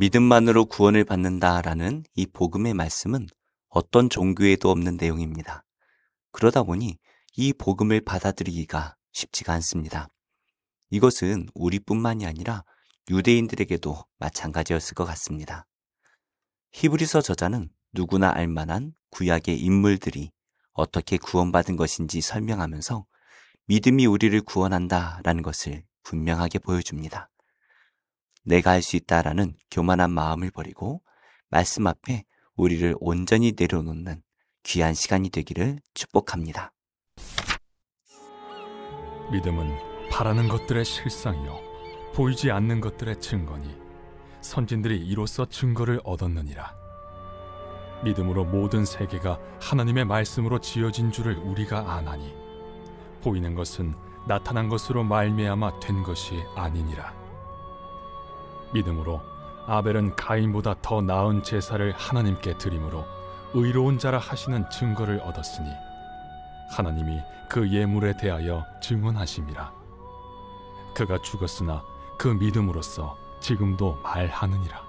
믿음만으로 구원을 받는다라는 이 복음의 말씀은 어떤 종교에도 없는 내용입니다. 그러다 보니 이 복음을 받아들이기가 쉽지가 않습니다. 이것은 우리뿐만이 아니라 유대인들에게도 마찬가지였을 것 같습니다. 히브리서 저자는 누구나 알만한 구약의 인물들이 어떻게 구원받은 것인지 설명하면서 믿음이 우리를 구원한다라는 것을 분명하게 보여줍니다. 내가 할 수 있다라는 교만한 마음을 버리고 말씀 앞에 우리를 온전히 내려놓는 귀한 시간이 되기를 축복합니다. 믿음은 바라는 것들의 실상이요 보이지 않는 것들의 증거니 선진들이 이로써 증거를 얻었느니라. 믿음으로 모든 세계가 하나님의 말씀으로 지어진 줄을 우리가 아나니 보이는 것은 나타난 것으로 말미암아 된 것이 아니니라. 믿음으로 아벨은 가인보다 더 나은 제사를 하나님께 드림으로 의로운 자라 하시는 증거를 얻었으니 하나님이 그 예물에 대하여 증언하심이라. 그가 죽었으나 그 믿음으로써 지금도 말하느니라.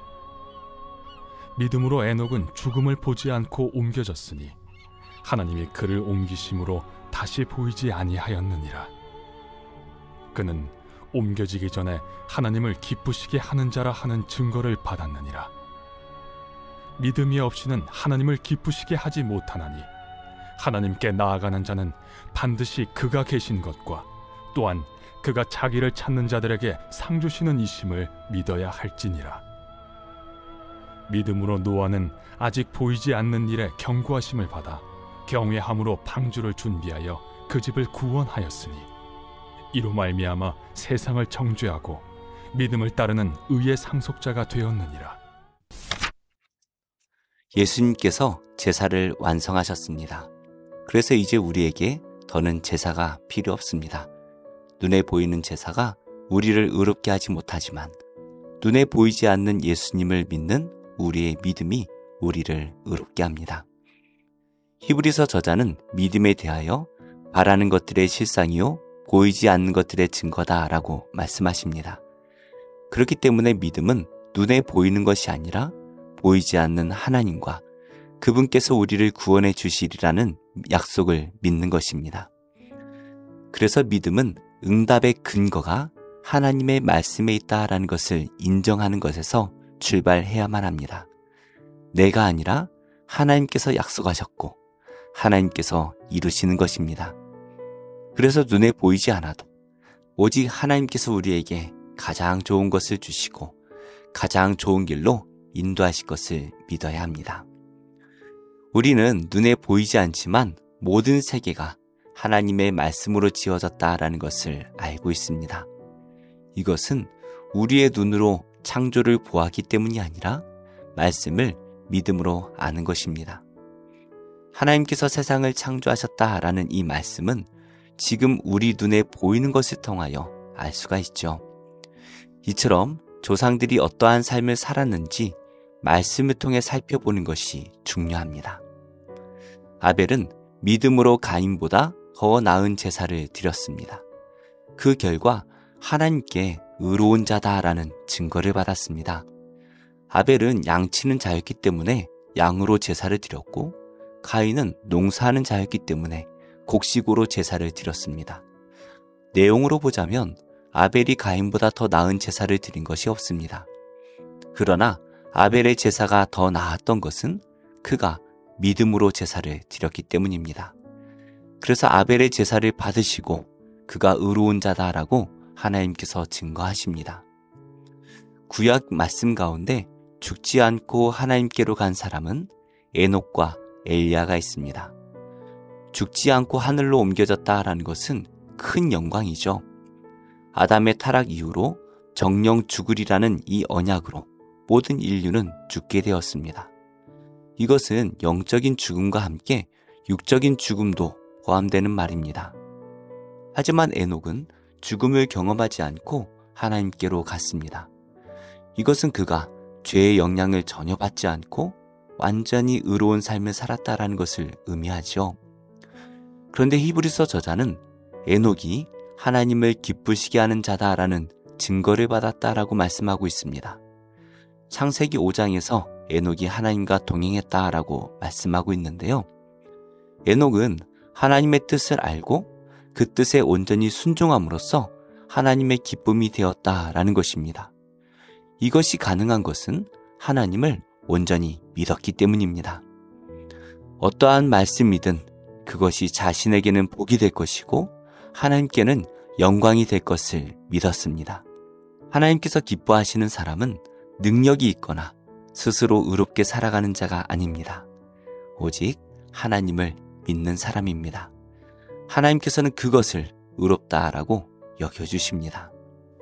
믿음으로 에녹은 죽음을 보지 않고 옮겨졌으니 하나님이 그를 옮기심으로 다시 보이지 아니하였느니라. 그는 옮겨지기 전에 하나님을 기쁘시게 하는 자라 하는 증거를 받았느니라. 믿음이 없이는 하나님을 기쁘시게 하지 못하나니 하나님께 나아가는 자는 반드시 그가 계신 것과 또한 그가 자기를 찾는 자들에게 상 주시는 이심을 믿어야 할지니라. 믿음으로 노아는 아직 보이지 않는 일에 경고하심을 받아 경외함으로 방주를 준비하여 그 집을 구원하였으니 이로 말미암아 세상을 정죄하고 믿음을 따르는 의의 상속자가 되었느니라. 예수님께서 제사를 완성하셨습니다. 그래서 이제 우리에게 더는 제사가 필요 없습니다. 눈에 보이는 제사가 우리를 의롭게 하지 못하지만 눈에 보이지 않는 예수님을 믿는 우리의 믿음이 우리를 의롭게 합니다. 히브리서 저자는 믿음에 대하여 바라는 것들의 실상이요 보이지 않는 것들의 증거다라고 말씀하십니다. 그렇기 때문에 믿음은 눈에 보이는 것이 아니라 보이지 않는 하나님과 그분께서 우리를 구원해 주시리라는 약속을 믿는 것입니다. 그래서 믿음은 응답의 근거가 하나님의 말씀에 있다라는 것을 인정하는 것에서 출발해야만 합니다. 내가 아니라 하나님께서 약속하셨고 하나님께서 이루시는 것입니다. 그래서 눈에 보이지 않아도 오직 하나님께서 우리에게 가장 좋은 것을 주시고 가장 좋은 길로 인도하실 것을 믿어야 합니다. 우리는 눈에 보이지 않지만 모든 세계가 하나님의 말씀으로 지어졌다라는 것을 알고 있습니다. 이것은 우리의 눈으로 창조를 보았기 때문이 아니라 말씀을 믿음으로 아는 것입니다. 하나님께서 세상을 창조하셨다라는 이 말씀은 지금 우리 눈에 보이는 것을 통하여 알 수가 있죠. 이처럼 조상들이 어떠한 삶을 살았는지 말씀을 통해 살펴보는 것이 중요합니다. 아벨은 믿음으로 가인보다 더 나은 제사를 드렸습니다. 그 결과 하나님께 의로운 자다라는 증거를 받았습니다. 아벨은 양치는 자였기 때문에 양으로 제사를 드렸고 가인은 농사하는 자였기 때문에 곡식으로 제사를 드렸습니다. 내용으로 보자면 아벨이 가인보다 더 나은 제사를 드린 것이 없습니다. 그러나 아벨의 제사가 더 나았던 것은 그가 믿음으로 제사를 드렸기 때문입니다. 그래서 아벨의 제사를 받으시고 그가 의로운 자다라고 하나님께서 증거하십니다. 구약 말씀 가운데 죽지 않고 하나님께로 간 사람은 에녹과 엘리야가 있습니다. 죽지 않고 하늘로 옮겨졌다라는 것은 큰 영광이죠. 아담의 타락 이후로 정령 죽으리라는 이 언약으로 모든 인류는 죽게 되었습니다. 이것은 영적인 죽음과 함께 육적인 죽음도 포함되는 말입니다. 하지만 에녹은 죽음을 경험하지 않고 하나님께로 갔습니다. 이것은 그가 죄의 영향을 전혀 받지 않고 완전히 의로운 삶을 살았다라는 것을 의미하죠. 그런데 히브리서 저자는 에녹이 하나님을 기쁘시게 하는 자다라는 증거를 받았다라고 말씀하고 있습니다. 창세기 5장에서 에녹이 하나님과 동행했다라고 말씀하고 있는데요. 에녹은 하나님의 뜻을 알고 그 뜻에 온전히 순종함으로써 하나님의 기쁨이 되었다라는 것입니다. 이것이 가능한 것은 하나님을 온전히 믿었기 때문입니다. 어떠한 말씀이든 그것이 자신에게는 복이 될 것이고 하나님께는 영광이 될 것을 믿었습니다. 하나님께서 기뻐하시는 사람은 능력이 있거나 스스로 의롭게 살아가는 자가 아닙니다. 오직 하나님을 믿는 사람입니다. 하나님께서는 그것을 의롭다라고 여겨주십니다.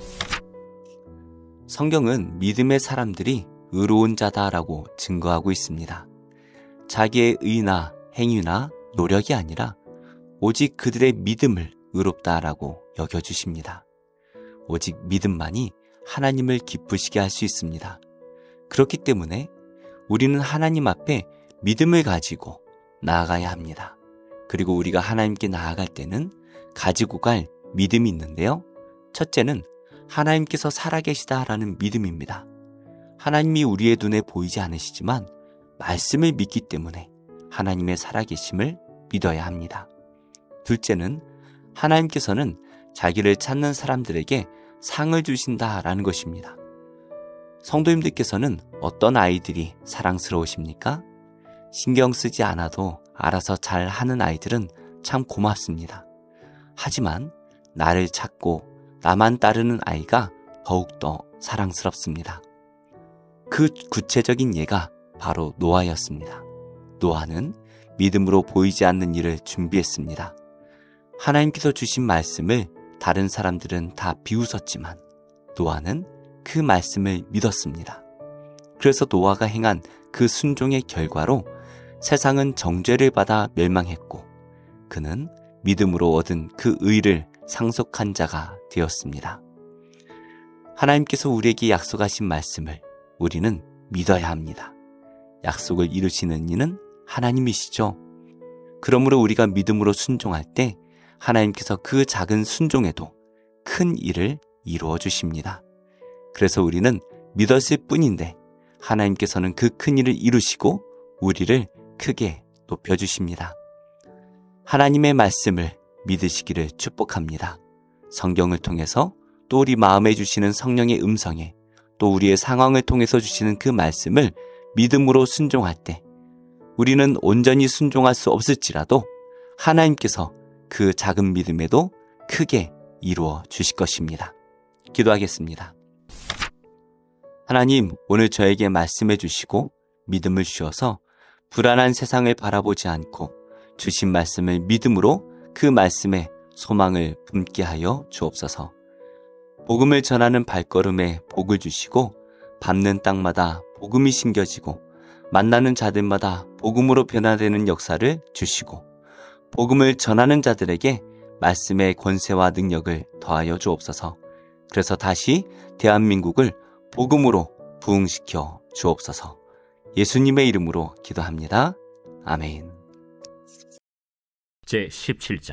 성경은 믿음의 사람들이 의로운 자다라고 증거하고 있습니다. 자기의 의나 행위나 노력이 아니라 오직 그들의 믿음을 의롭다라고 여겨주십니다. 오직 믿음만이 하나님을 기쁘시게 할 수 있습니다. 그렇기 때문에 우리는 하나님 앞에 믿음을 가지고 나아가야 합니다. 그리고 우리가 하나님께 나아갈 때는 가지고 갈 믿음이 있는데요. 첫째는 하나님께서 살아계시다라는 믿음입니다. 하나님이 우리의 눈에 보이지 않으시지만 말씀을 믿기 때문에 하나님의 살아계심을 믿어야 합니다. 둘째는 하나님께서는 자기를 찾는 사람들에게 상을 주신다라는 것입니다. 성도님들께서는 어떤 아이들이 사랑스러우십니까? 신경 쓰지 않아도 알아서 잘 하는 아이들은 참 고맙습니다. 하지만 나를 찾고 나만 따르는 아이가 더욱더 사랑스럽습니다. 그 구체적인 예가 바로 노아였습니다. 노아는 믿음으로 보이지 않는 일을 준비했습니다. 하나님께서 주신 말씀을 다른 사람들은 다 비웃었지만 노아는 그 말씀을 믿었습니다. 그래서 노아가 행한 그 순종의 결과로 세상은 정죄를 받아 멸망했고 그는 믿음으로 얻은 그 의를 상속한 자가 되었습니다. 하나님께서 우리에게 약속하신 말씀을 우리는 믿어야 합니다. 약속을 이루시는 이는 하나님이시죠. 그러므로 우리가 믿음으로 순종할 때 하나님께서 그 작은 순종에도 큰 일을 이루어 주십니다. 그래서 우리는 믿었을 뿐인데 하나님께서는 그 큰 일을 이루시고 우리를 크게 높여주십니다. 하나님의 말씀을 믿으시기를 축복합니다. 성경을 통해서 또 우리 마음에 주시는 성령의 음성에 또 우리의 상황을 통해서 주시는 그 말씀을 믿음으로 순종할 때 우리는 온전히 순종할 수 없을지라도 하나님께서 그 작은 믿음에도 크게 이루어 주실 것입니다. 기도하겠습니다. 하나님, 오늘 저에게 말씀해 주시고 믿음을 주셔서 불안한 세상을 바라보지 않고 주신 말씀을 믿음으로 그 말씀에 소망을 품게 하여 주옵소서. 복음을 전하는 발걸음에 복을 주시고 밟는 땅마다 복음이 심겨지고 만나는 자들마다 복음으로 변화되는 역사를 주시고 복음을 전하는 자들에게 말씀의 권세와 능력을 더하여 주옵소서. 그래서 다시 대한민국을 복음으로 부흥시켜 주옵소서. 예수님의 이름으로 기도합니다. 아멘. 제17장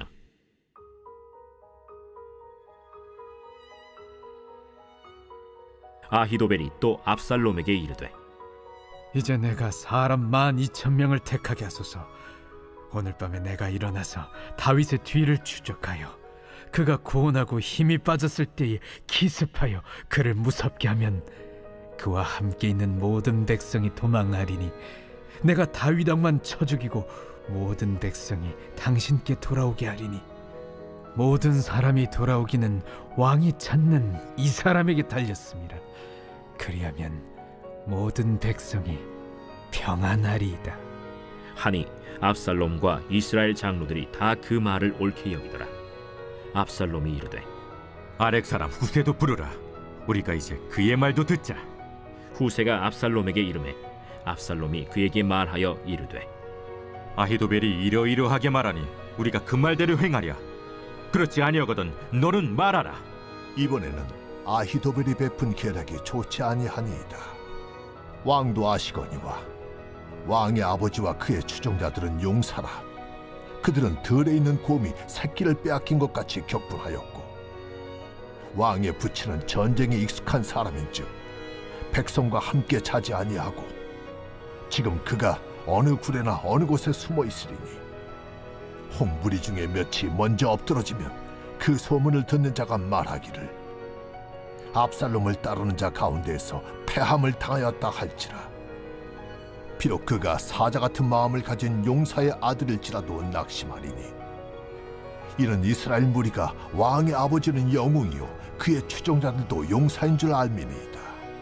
아히도벨이 또 압살롬에게 이르되 이제 내가 사람 12,000명을 택하게 하소서. 오늘 밤에 내가 일어나서 다윗의 뒤를 추적하여 그가 고온하고 힘이 빠졌을 때에 기습하여 그를 무섭게 하면 그와 함께 있는 모든 백성이 도망하리니 내가 다윗 왕만 쳐 죽이고 모든 백성이 당신께 돌아오게 하리니 모든 사람이 돌아오기는 왕이 찾는 이 사람에게 달렸습니다. 그리하면 모든 백성이 평안하리이다. 하니 압살롬과 이스라엘 장로들이 다 그 말을 옳게 여기더라. 압살롬이 이르되 아렉 사람 후세도 부르라. 우리가 이제 그의 말도 듣자. 후세가 압살롬에게 이르매 압살롬이 그에게 말하여 이르되 아히도벨이 이러이러하게 말하니 우리가 그 말대로 행하랴. 그렇지 아니하거든 너는 말하라. 이번에는 아히도벨이 베푼 계략이 좋지 아니하니이다. 왕도 아시거니와 왕의 아버지와 그의 추종자들은 용사라. 그들은 들에 있는 곰이 새끼를 빼앗긴 것 같이 격분하였고 왕의 부친은 전쟁에 익숙한 사람인즉 백성과 함께 자지 아니하고 지금 그가 어느 굴에나 어느 곳에 숨어 있으리니 홍무리 중에 몇이 먼저 엎드러지면 그 소문을 듣는 자가 말하기를 압살롬을 따르는 자 가운데에서 패함을 당하였다 할지라. 비록 그가 사자 같은 마음을 가진 용사의 아들일지라도 낙심하리니 이는 이스라엘 무리가 왕의 아버지는 영웅이요 그의 추종자들도 용사인 줄 알미니이다.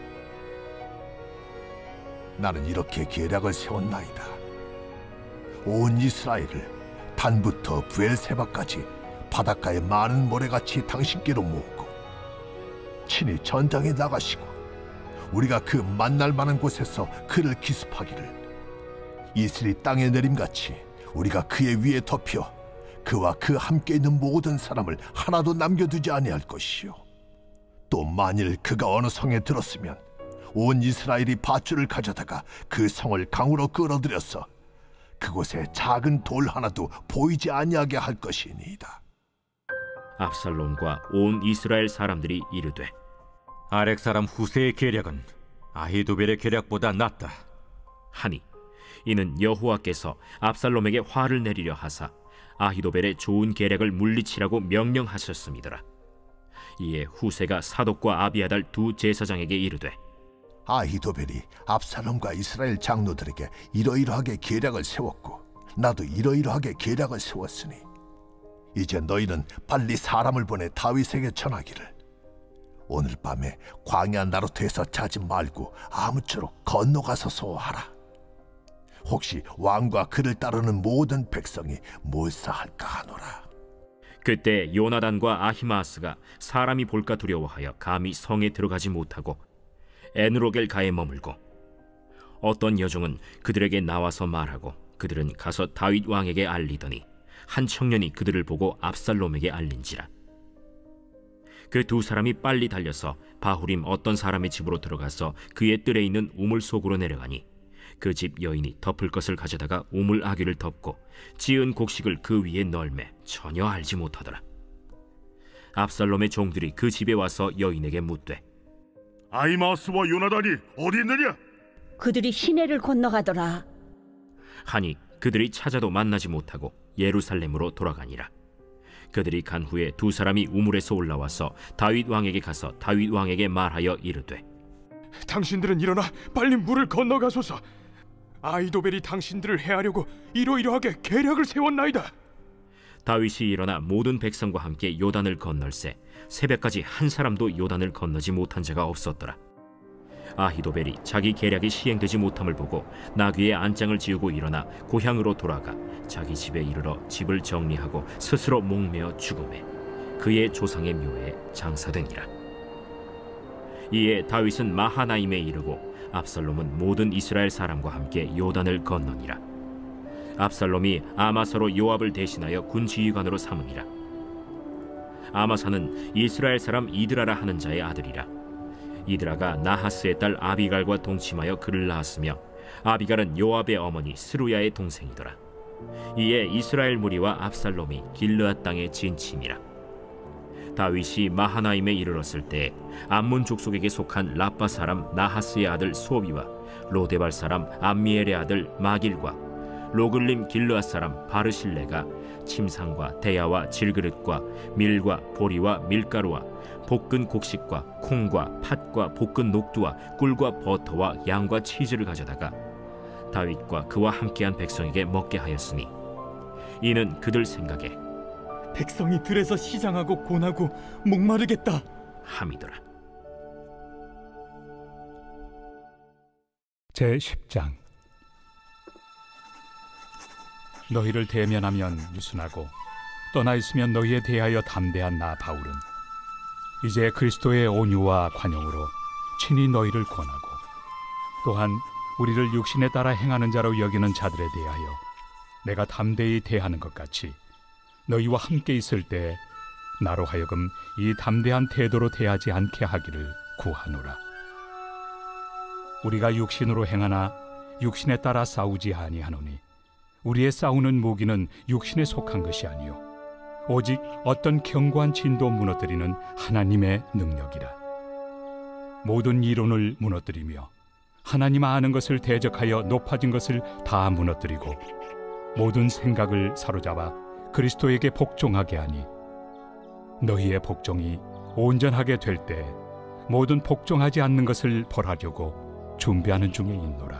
나는 이렇게 계략을 세웠나이다. 온 이스라엘을 단부터 부엘세바까지 바닷가의 많은 모래같이 당신께로 모으고 친히 전장에 나가시고 우리가 그 만날 만한 곳에서 그를 기습하기를 이슬이 땅에 내림같이 우리가 그의 위에 덮여 그와 그 함께 있는 모든 사람을 하나도 남겨두지 아니할 것이요 또 만일 그가 어느 성에 들었으면 온 이스라엘이 밧줄을 가져다가 그 성을 강으로 끌어들여서 그곳에 작은 돌 하나도 보이지 아니하게 할 것이니이다. 압살롬과 온 이스라엘 사람들이 이르되 아렉 사람 후세의 계략은 아히도벨의 계략보다 낫다 하니 이는 여호와께서 압살롬에게 화를 내리려 하사 아히도벨의 좋은 계략을 물리치라고 명령하셨음이더라. 이에 후세가 사독과 아비아달 두 제사장에게 이르되 아히도벨이 압살롬과 이스라엘 장로들에게 이러이러하게 계략을 세웠고 나도 이러이러하게 계략을 세웠으니 이제 너희는 빨리 사람을 보내 다윗에게 전하기를 오늘 밤에 광야 나루트에서 자지 말고 아무쪼록 건너가서 소하라. 혹시 왕과 그를 따르는 모든 백성이 몰사할까 하노라. 그때 요나단과 아히마아스가 사람이 볼까 두려워하여 감히 성에 들어가지 못하고 에누로겔가에 머물고 어떤 여종은 그들에게 나와서 말하고 그들은 가서 다윗 왕에게 알리더니 한 청년이 그들을 보고 압살롬에게 알린지라. 그 두 사람이 빨리 달려서 바후림 어떤 사람의 집으로 들어가서 그의 뜰에 있는 우물 속으로 내려가니 그 집 여인이 덮을 것을 가져다가 우물 아귀를 덮고 지은 곡식을 그 위에 널매 전혀 알지 못하더라. 압살롬의 종들이 그 집에 와서 여인에게 묻되 아히마아스와 요나단이 어디 있느냐? 그들이 시내를 건너가더라. 하니 그들이 찾아도 만나지 못하고 예루살렘으로 돌아가니라. 그들이 간 후에 두 사람이 우물에서 올라와서 다윗 왕에게 가서 다윗 왕에게 말하여 이르되 당신들은 일어나 빨리 물을 건너가소서. 아히도벨이 당신들을 해하려고 이러이러하게 계략을 세웠나이다. 다윗이 일어나 모든 백성과 함께 요단을 건널세 새벽까지 한 사람도 요단을 건너지 못한 자가 없었더라. 아히도벨이 자기 계략이 시행되지 못함을 보고 나귀의 안장을 지우고 일어나 고향으로 돌아가 자기 집에 이르러 집을 정리하고 스스로 목매어 죽음에 그의 조상의 묘에 장사되니라. 이에 다윗은 마하나임에 이르고 압살롬은 모든 이스라엘 사람과 함께 요단을 건너니라. 압살롬이 아마사로 요압을 대신하여 군지휘관으로 삼으니라. 아마사는 이스라엘 사람 이드라라 하는 자의 아들이라. 이드라가 나하스의 딸 아비갈과 동침하여 그를 낳았으며 아비갈은 요압의 어머니 스루야의 동생이더라. 이에 이스라엘 무리와 압살롬이 길르앗 땅에 진침이라. 다윗이 마하나임에 이르렀을 때 암몬 족속에게 속한 라빠 사람 나하스의 아들 소비와 로데발 사람 암미엘의 아들 마길과 로글림 길르앗 사람 바르실레가 침상과 대야와 질그릇과 밀과 보리와 밀가루와 볶은 곡식과 콩과 팥과 볶은 녹두와 꿀과 버터와 양과 치즈를 가져다가 다윗과 그와 함께한 백성에게 먹게 하였으니 이는 그들 생각에 백성이 들에서 시장하고 곤하고 목마르겠다 함이더라. 제10장. 너희를 대면하면 유순하고 떠나 있으면 너희에 대하여 담대한 나 바울은 이제 그리스도의 온유와 관용으로 친히 너희를 권하고 또한 우리를 육신에 따라 행하는 자로 여기는 자들에 대하여 내가 담대히 대하는 것 같이 너희와 함께 있을 때 나로 하여금 이 담대한 태도로 대하지 않게 하기를 구하노라. 우리가 육신으로 행하나 육신에 따라 싸우지 아니하노니 우리의 싸우는 무기는 육신에 속한 것이 아니요 오직 어떤 견고한 진도 무너뜨리는 하나님의 능력이라. 모든 이론을 무너뜨리며 하나님 아는 것을 대적하여 높아진 것을 다 무너뜨리고 모든 생각을 사로잡아 그리스도에게 복종하게 하니 너희의 복종이 온전하게 될 때 모든 복종하지 않는 것을 벌하려고 준비하는 중에 있노라.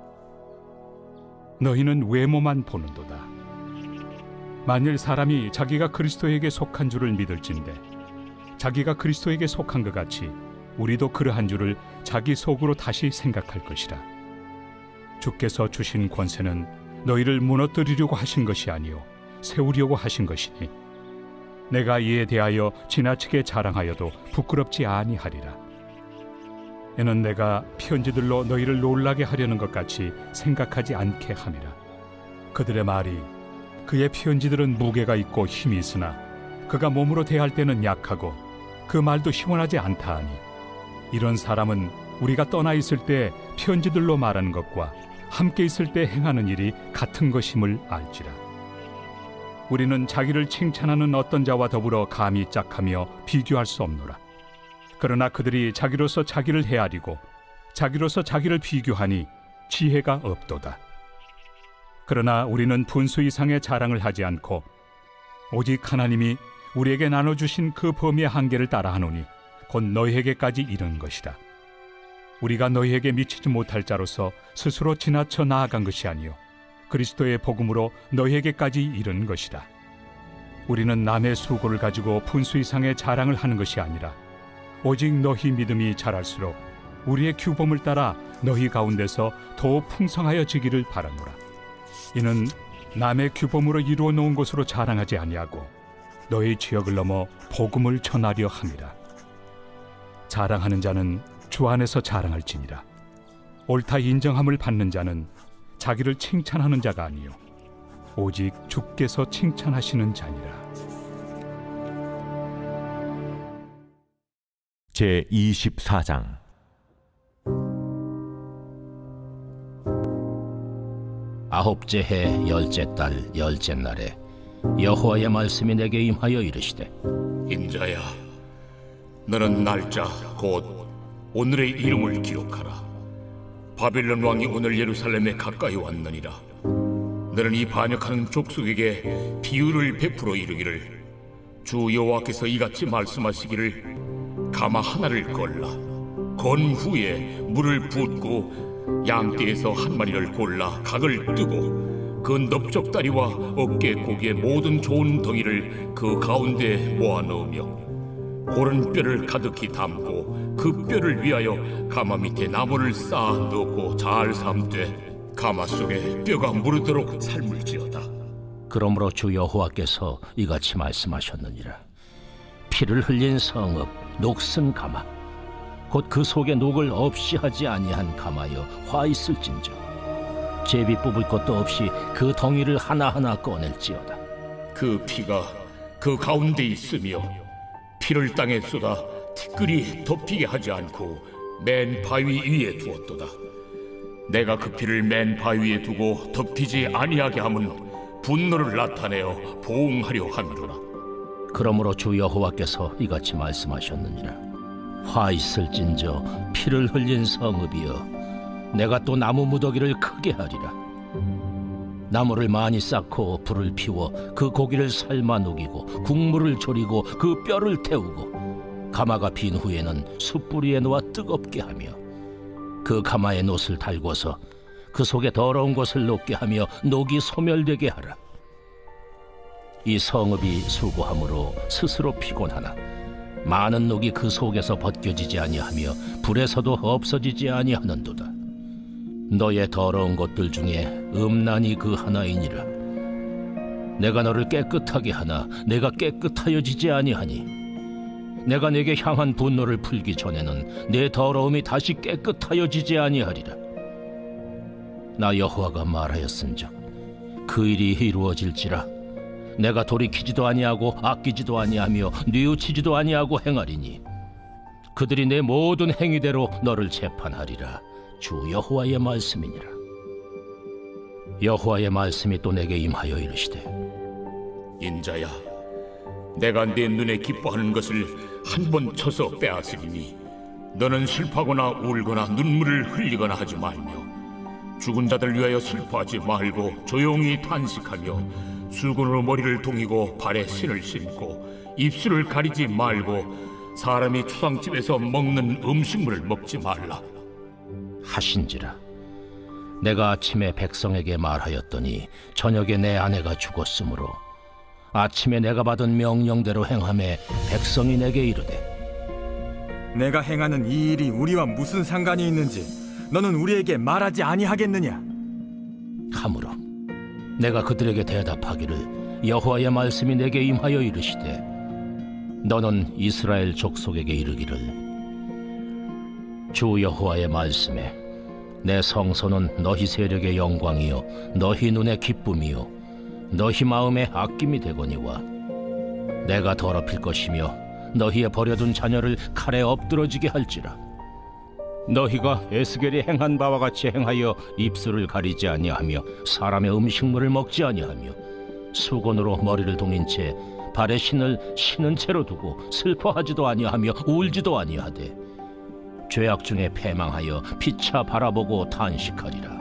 너희는 외모만 보는도다. 만일 사람이 자기가 그리스도에게 속한 줄을 믿을진대 자기가 그리스도에게 속한 것 같이 우리도 그러한 줄을 자기 속으로 다시 생각할 것이라. 주께서 주신 권세는 너희를 무너뜨리려고 하신 것이 아니요 세우려고 하신 것이니 내가 이에 대하여 지나치게 자랑하여도 부끄럽지 아니하리라. 이는 내가 편지들로 너희를 놀라게 하려는 것 같이 생각하지 않게 함이라. 그들의 말이 그의 편지들은 무게가 있고 힘이 있으나 그가 몸으로 대할 때는 약하고 그 말도 시원하지 않다 하니 이런 사람은 우리가 떠나 있을 때 편지들로 말하는 것과 함께 있을 때 행하는 일이 같은 것임을 알지라. 우리는 자기를 칭찬하는 어떤 자와 더불어 감히 짝하며 비교할 수 없노라. 그러나 그들이 자기로서 자기를 헤아리고 자기로서 자기를 비교하니 지혜가 없도다. 그러나 우리는 분수 이상의 자랑을 하지 않고 오직 하나님이 우리에게 나눠주신 그 범위의 한계를 따라하노니 곧 너희에게까지 이른 것이라. 우리가 너희에게 미치지 못할 자로서 스스로 지나쳐 나아간 것이 아니요 그리스도의 복음으로 너희에게까지 이른 것이라. 우리는 남의 수고를 가지고 분수 이상의 자랑을 하는 것이 아니라 오직 너희 믿음이 자랄수록 우리의 규범을 따라 너희 가운데서 더욱 풍성하여지기를 바라노라. 이는 남의 규범으로 이루어 놓은 것으로 자랑하지 아니하고 너희 지역을 넘어 복음을 전하려 함이라. 자랑하는 자는 주 안에서 자랑할지니라. 옳다 인정함을 받는 자는 자기를 칭찬하는 자가 아니요 오직 주께서 칭찬하시는 자니라. 제24장 아홉째 해 열째 달 열째 날에 여호와의 말씀이 내게 임하여 이르시되 인자야, 너는 날짜 곧 오늘의 이름을 기록하라. 바빌론 왕이 오늘 예루살렘에 가까이 왔느니라. 너는 이 반역하는 족속에게 비유를 베풀어 이르기를 주 여호와께서 이같이 말씀하시기를 가마 하나를 걸라. 건 후에 물을 붓고 양떼에서 한 마리를 골라 각을 뜨고 그 넓적다리와 어깨 고기의 모든 좋은 덩이를 그 가운데에 모아 넣으며 고른 뼈를 가득히 담고 그 뼈를 위하여 가마 밑에 나무를 쌓아 넣고 잘 삶되 가마 속에 뼈가 무르도록 삶을지어다. 그러므로 주 여호와께서 이같이 말씀하셨느니라. 피를 흘린 성읍 녹슨 가마 곧 그 속에 녹을 없이 하지 아니한 가마여 화 있을진저 제비 뽑을 것도 없이 그 덩이를 하나하나 꺼낼지어다. 그 피가 그 가운데 있으며 피를 땅에 쏟아 티끌이 덮이게 하지 않고 맨 바위 위에 두었도다. 내가 그 피를 맨 바위 위에 두고 덮이지 아니하게 함은 분노를 나타내어 보응하려 함이로라. 그러므로 주 여호와께서 이같이 말씀하셨느니라. 화 있을진저 피를 흘린 성읍이여 내가 또 나무 무더기를 크게 하리라. 나무를 많이 쌓고 불을 피워 그 고기를 삶아 녹이고 국물을 졸이고 그 뼈를 태우고 가마가 빈 후에는 숯불 위에 놓아 뜨겁게 하며 그 가마에 놋을 달궈서 그 속에 더러운 것을 녹게 하며 녹이 소멸되게 하라. 이 성읍이 수고함으로 스스로 피곤하나 많은 녹이 그 속에서 벗겨지지 아니하며 불에서도 없어지지 아니하는도다. 너의 더러운 것들 중에 음란이 그 하나이니라. 내가 너를 깨끗하게 하나 내가 깨끗하여지지 아니하니 내가 내게 향한 분노를 풀기 전에는 내 더러움이 다시 깨끗하여지지 아니하리라. 나 여호와가 말하였은즉 그 일이 이루어질지라. 내가 돌이키지도 아니하고 아끼지도 아니하며 뉘우치지도 아니하고 행하리니 그들이 내 모든 행위대로 너를 재판하리라. 주 여호와의 말씀이니라. 여호와의 말씀이 또 내게 임하여 이르시되 인자야, 내가 내 눈에 기뻐하는 것을 한 번 쳐서 빼앗으리니 너는 슬퍼하거나 울거나 눈물을 흘리거나 하지 말며 죽은 자들 위하여 슬퍼하지 말고 조용히 탄식하며 수건으로 머리를 동이고 발에 신을 신고 입술을 가리지 말고 사람이 추상집에서 먹는 음식물을 먹지 말라 하신지라. 내가 아침에 백성에게 말하였더니 저녁에 내 아내가 죽었으므로 아침에 내가 받은 명령대로 행하매 백성이 내게 이르되 내가 행하는 이 일이 우리와 무슨 상관이 있는지 너는 우리에게 말하지 아니하겠느냐? 하므로 내가 그들에게 대답하기를 여호와의 말씀이 내게 임하여 이르시되 너는 이스라엘 족속에게 이르기를 주 여호와의 말씀에 내 성소는 너희 세력의 영광이요 너희 눈의 기쁨이요 너희 마음의 아낌이 되거니와 내가 더럽힐 것이며 너희의 버려둔 자녀를 칼에 엎드러지게 할지라. 너희가 에스겔이 행한 바와 같이 행하여 입술을 가리지 아니하며 사람의 음식물을 먹지 아니하며 수건으로 머리를 동인 채 발에 신을 신은 채로 두고 슬퍼하지도 아니하며 울지도 아니하되 죄악 중에 패망하여 피차 바라보고 탄식하리라.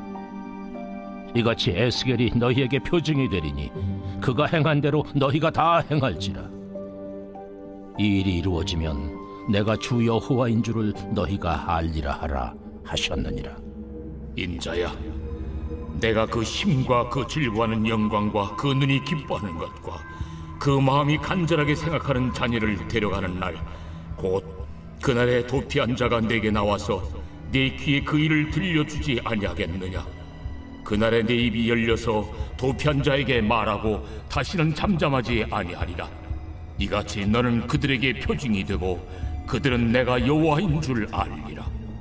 이같이 에스겔이 너희에게 표징이 되리니 그가 행한 대로 너희가 다 행할지라. 이 일이 이루어지면 내가 주 여호와인 줄을 너희가 알리라 하라 하셨느니라. 인자야, 내가 그 힘과 그 즐거워하는 영광과 그 눈이 기뻐하는 것과 그 마음이 간절하게 생각하는 자녀를 데려가는 날, 곧 그날에 도피한 자가 내게 나와서 내 귀에 그 일을 들려주지 아니하겠느냐? 그날에 내 입이 열려서 도피한 자에게 말하고 다시는 잠잠하지 아니하리라. 이같이 너는 그들에게 표징이 되고 그들은 내가 여호와인 줄 알리라.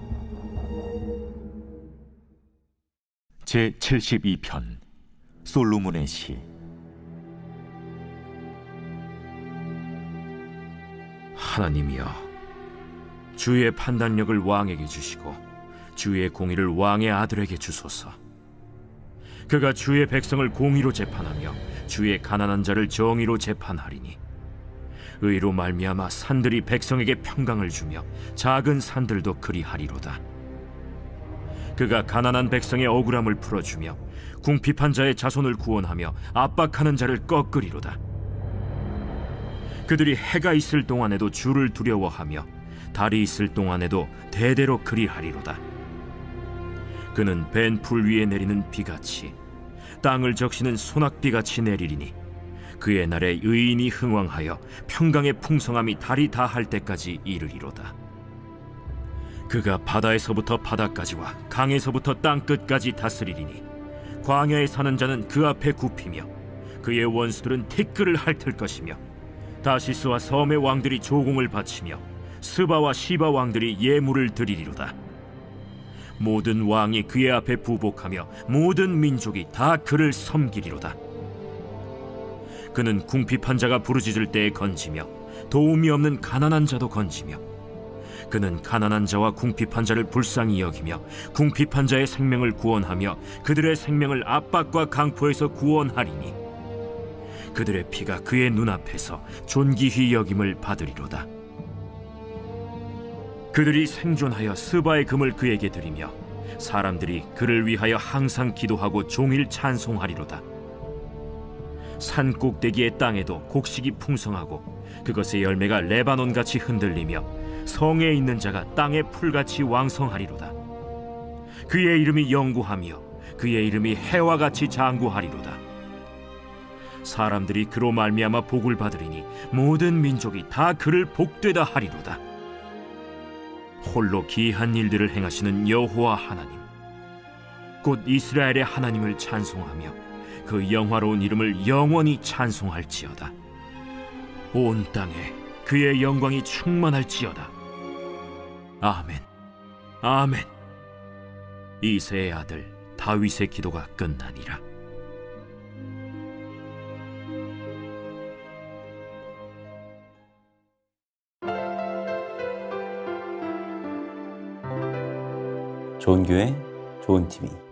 제72편 솔로몬의 시. 하나님이여, 주의 판단력을 왕에게 주시고 주의 공의를 왕의 아들에게 주소서. 그가 주의 백성을 공의로 재판하며 주의 가난한 자를 정의로 재판하리니 의로 말미암아 산들이 백성에게 평강을 주며 작은 산들도 그리하리로다. 그가 가난한 백성의 억울함을 풀어주며 궁핍한 자의 자손을 구원하며 압박하는 자를 꺾으리로다. 그들이 해가 있을 동안에도 주를 두려워하며 달이 있을 동안에도 대대로 그리하리로다. 그는 벤 풀 위에 내리는 비같이 땅을 적시는 소낙비같이 내리리니 그의 날에 의인이 흥왕하여 평강의 풍성함이 달이 다할 때까지 이르리로다. 그가 바다에서부터 바다까지와 강에서부터 땅끝까지 다스리리니 광야에 사는 자는 그 앞에 굽히며 그의 원수들은 티끌을 핥을 것이며 다시스와 섬의 왕들이 조공을 바치며 스바와 시바 왕들이 예물을 드리리로다. 모든 왕이 그의 앞에 부복하며 모든 민족이 다 그를 섬기리로다. 그는 궁핍한 자가 부르짖을 때에 건지며 도움이 없는 가난한 자도 건지며 그는 가난한 자와 궁핍한 자를 불쌍히 여기며 궁핍한 자의 생명을 구원하며 그들의 생명을 압박과 강포에서 구원하리니 그들의 피가 그의 눈앞에서 존귀히 여김을 받으리로다. 그들이 생존하여 스바의 금을 그에게 드리며 사람들이 그를 위하여 항상 기도하고 종일 찬송하리로다. 산 꼭대기의 땅에도 곡식이 풍성하고 그것의 열매가 레바논같이 흔들리며 성에 있는 자가 땅의 풀같이 왕성하리로다. 그의 이름이 영구하며 그의 이름이 해와 같이 장구하리로다. 사람들이 그로 말미암아 복을 받으리니 모든 민족이 다 그를 복되다 하리로다. 홀로 기이한 일들을 행하시는 여호와 하나님, 곧 이스라엘의 하나님을 찬송하며 그 영화로운 이름을 영원히 찬송할지어다. 온 땅에 그의 영광이 충만할지어다. 아멘, 아멘. 이새의 아들 다윗의 기도가 끝나니라. 좋은 교회, 좋은 TV